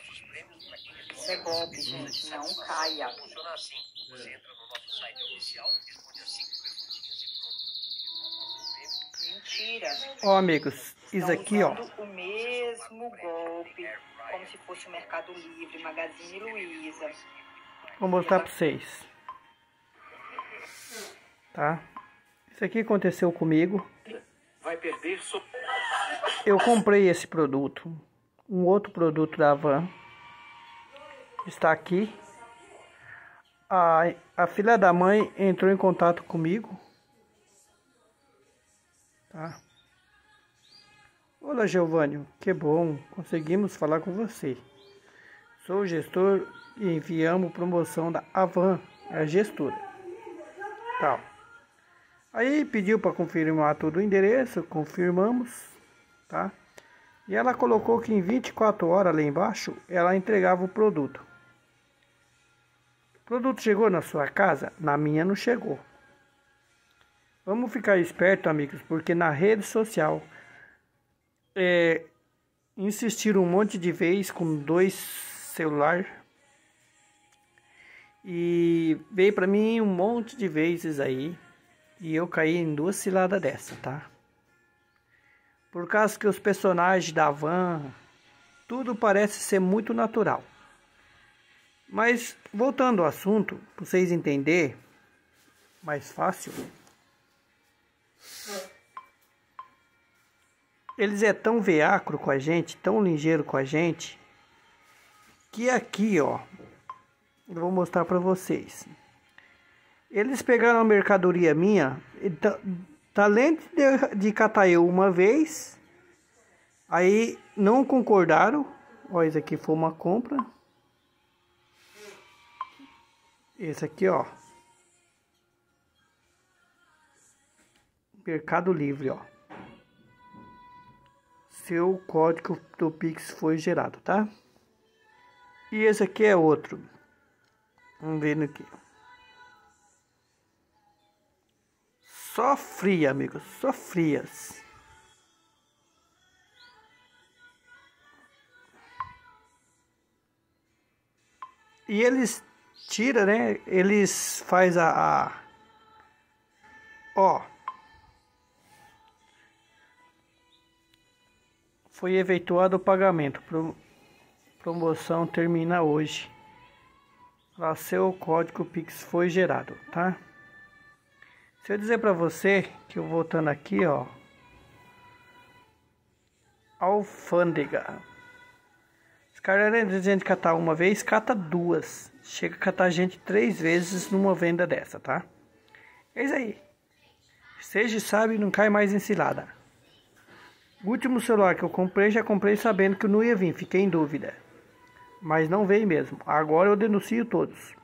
Isso é golpe, gente. Não caia. Funciona assim. Você entra no nosso site oficial, responde as 5 perguntinhas e pronto. Mentira. Ó, amigos, isso aqui, ó. O mesmo golpe, como se fosse o Mercado Livre, Magazine Luiza. Vou mostrar pra vocês. Tá? Isso aqui aconteceu comigo. Vai perder Eu comprei esse produto. Um outro produto da Havan está aqui. A filha da mãe entrou em contato comigo. Tá? Olá, Giovanni, que bom, conseguimos falar com você. Sou o gestor e enviamos promoção da Havan, a gestora. Tal. Aí pediu para confirmar todo o endereço, confirmamos, tá? E ela colocou que em 24 horas lá embaixo ela entregava o produto. O produto chegou na sua casa? Na minha não chegou. Vamos ficar esperto, amigos, porque na rede social insistiram um monte de vezes com 2 celulares e veio para mim um monte de vezes aí e eu caí em 2 ciladas dessa, tá? Por causa que os personagens da Havan, tudo parece ser muito natural. Mas voltando ao assunto, para vocês entenderem mais fácil. Eles é tão veacro com a gente, tão ligeiro com a gente, que aqui, ó, eu vou mostrar para vocês. Eles pegaram a mercadoria minha, além de catar eu uma vez, aí não concordaram. Ó, isso aqui foi uma compra. Esse aqui, ó, Mercado Livre, ó. Seu código do Pix foi gerado, tá? E esse aqui é outro. Vamos ver aqui. Só fria, amigos, só frias. E eles tiram, né? Eles faz ó. Foi efetuado o pagamento. Promoção termina hoje. Lá seu código Pix foi gerado, tá? Se eu dizer para você que eu voltando aqui, ó, alfândega. Os caras, né, dizendo de catar uma vez, cata 2. Chega a catar a gente 3 vezes numa venda dessa, tá? É isso aí. Seja sábio, não cai mais em cilada. O último celular que eu comprei, já comprei sabendo que não ia vir, fiquei em dúvida. Mas não veio mesmo. Agora eu denuncio todos.